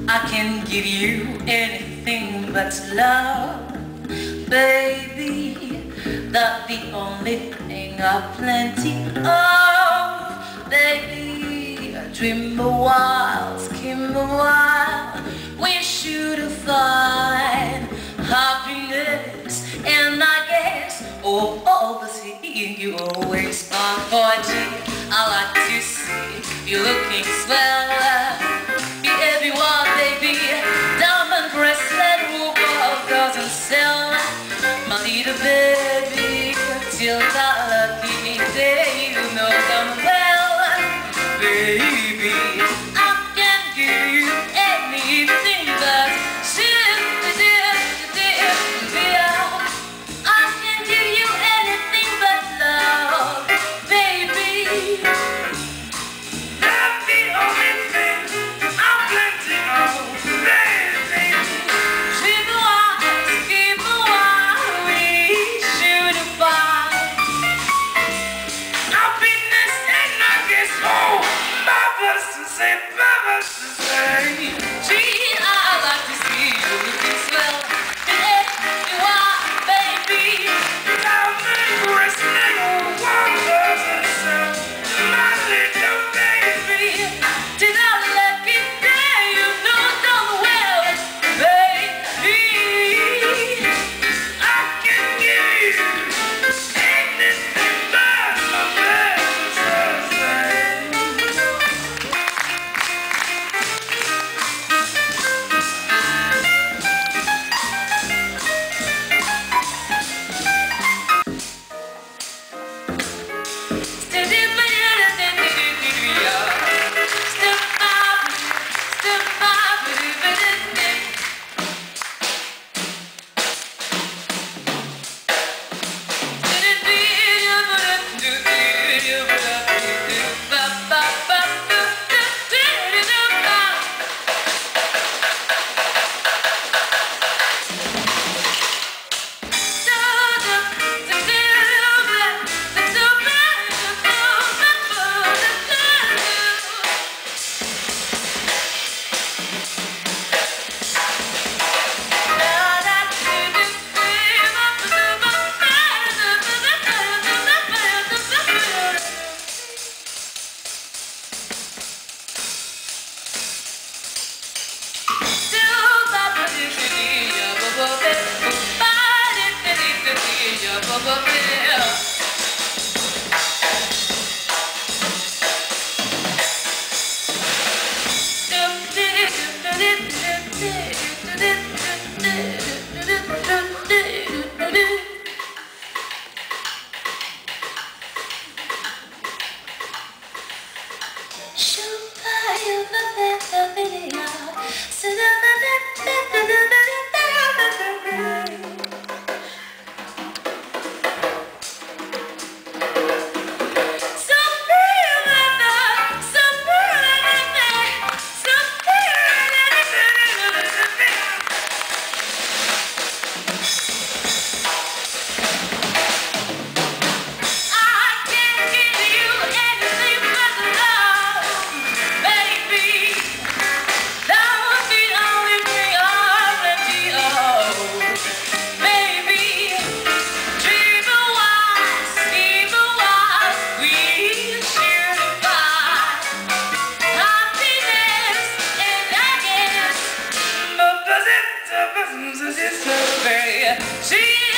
I can give you anything but love, baby. That's the only thing I've plenty of, baby. Dream a while, skim a while, wish you to find happiness. And I guess, oh, seeing you always spark for tea. I like to see you looking swell. Be everyone, baby. Diamond bracelet, Woolworth doesn't sell. My little baby, till that lucky day, you know damn well, baby, I can give you anything but I can give you anything but love, baby. That's the only thing I'm plenty of, baby. Keep a while, we should find Happiness and I guess, oh, Papa's to say, Papa's to say. gee, I like to see you looking swell. Hey, you are, baby. Diamond bracelet, Woolworth doesn't sell. My little baby. Till that lucky day, you know damn well, baby. I can give you anything but love, baby. See